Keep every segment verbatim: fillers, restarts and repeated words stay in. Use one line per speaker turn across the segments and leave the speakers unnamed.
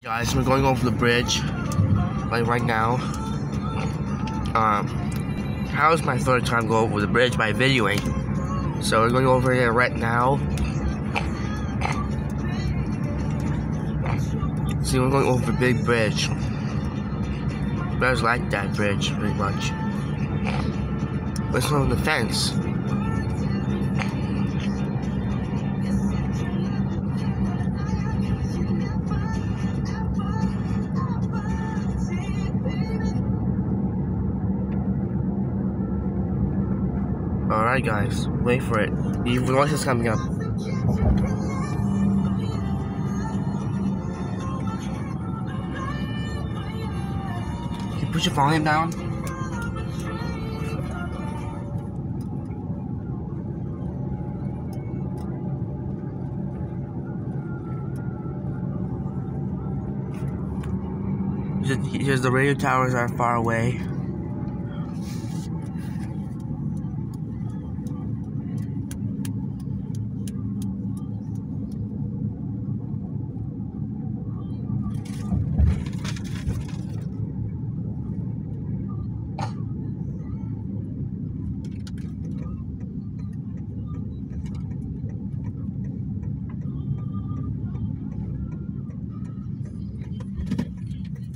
Guys, we're going over the bridge, like right now. Um, how is my third time go over the bridge by videoing? So we're going over here right now. See, we're going over a big bridge. I just like that bridge very much. Let's go on the fence. Alright guys, wait for it. The voice is coming up. Can you put your volume down? Here's the radio towers are far away.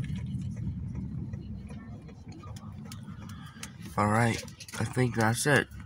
Alright, I think that's it.